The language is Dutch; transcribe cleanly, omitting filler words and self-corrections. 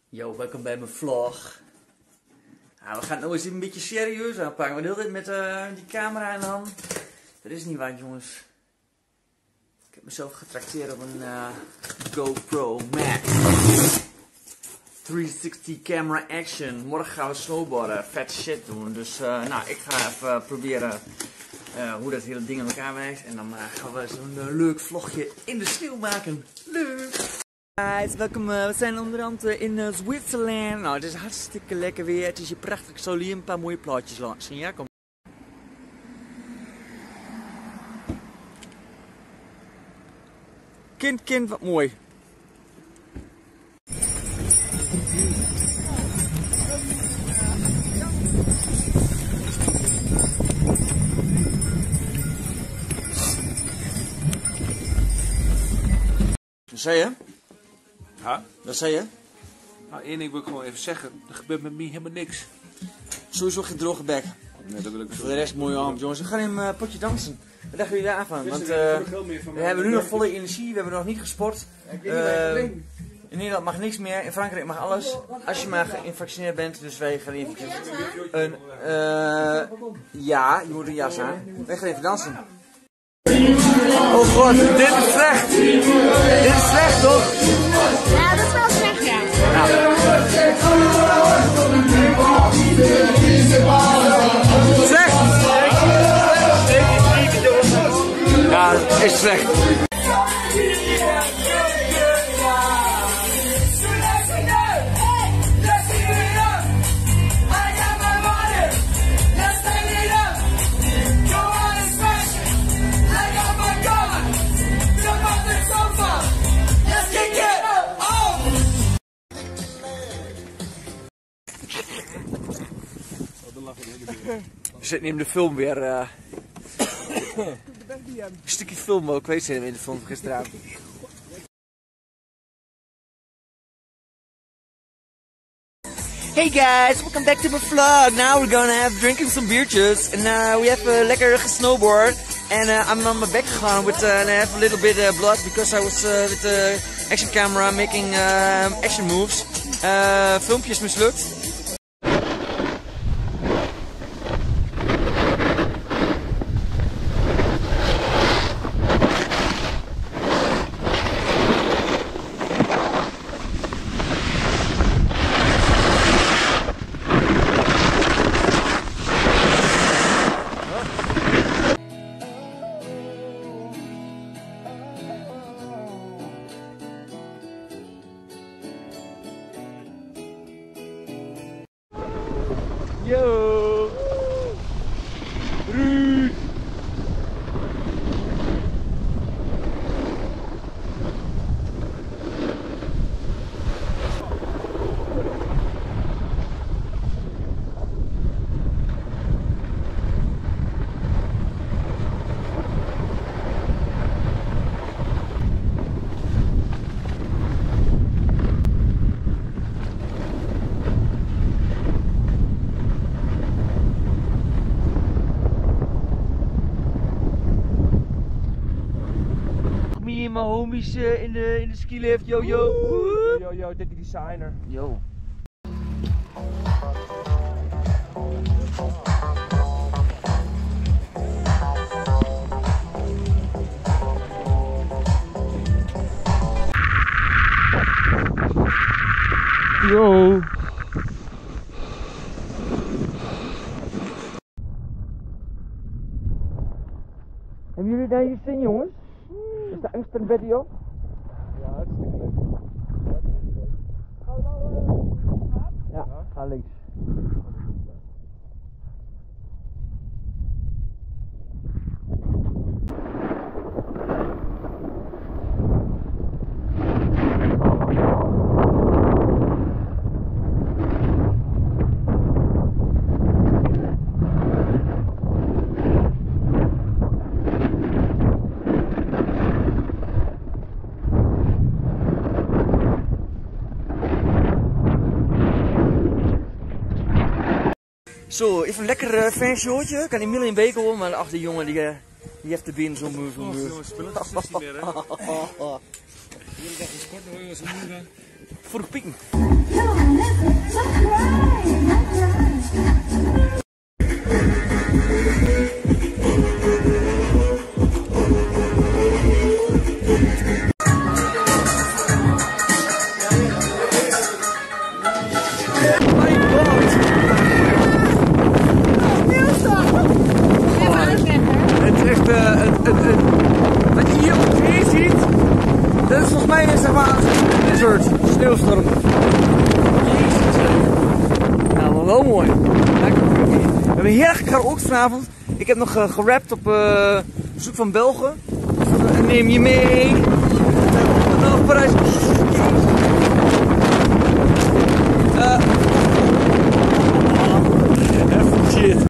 Yo, welkom bij mijn vlog. Nou, we gaan het nou eens een beetje serieus aanpakken. We doen dit met die camera in de hand. Dat is niet wat, jongens. Ik heb mezelf getrakteerd op een GoPro Max 360 camera action. Morgen gaan we snowboarden, vet shit doen. Dus nou, ik ga even proberen hoe dat hele ding in elkaar wijst. En dan gaan we zo'n leuk vlogje in de sneeuw maken. Leuk! Guys, welkom. We zijn onderhand in Zwitserland. Nou, het is hartstikke lekker weer. Het is hier prachtig. Ik zal hier een paar mooie plaatjes laten zien. Ja, kom. Kind, wat mooi. Wat zei je? Ja? Wat zei je? Nou, één ding wil ik gewoon even zeggen. Er gebeurt met mij helemaal niks. Sowieso geen droge bek. Nee, dat wil ik Voor de rest mooie arm, jongens. We gaan in een potje dansen. Wat dachten jullie daarvan? Want we hebben nu nog volle energie. We hebben nog niet gesport. In Nederland mag niks meer. In Frankrijk mag alles. Als je maar geïnvaccineerd bent. Dus wij gaan even... ja, je moet een jas aan. Wij gaan even dansen. Oh god, dit is slecht. Dit is slecht, toch? Ja, dat is wel slecht, ja. Slecht! Ja, het is slecht. We zitten in de film weer. Een stukje film ook, weet je, in de film gisteravond. Hey guys, welcome back to my vlog. Now we're gonna have drinking some beertjes and we have a lekker snowboard. And I'm on my back gegaan with and I have a little bit blood because I was with the action camera making action moves. Filmpjes mislukt. Yo! Ruud! Mijn homies in de skilift, yo. Yo, dit is designer. Yo. Yo. Hebben jullie daar je zin, jongens? Is de angst een beetje op? Ja, hartstikke leuk. Ja, ga links. Zo, even een lekker fanshowtje. Kan Emiel in Beek hoor, maar ach, die jongen die heeft de been zo moe. Jongens, spullen is niet meer, hè? Jullie dachten sport, hoor je was een moe. Voor de pieken. Wat je hier ongeveer ziet, dat is volgens mij zeg maar een soort sneeuwstorm. Jezus. Nou, maar wel mooi. We hebben heerlijk gekaraoke vanavond. Ik heb nog gerapt op bezoek van Belgen. Neem je mee naar Parijs.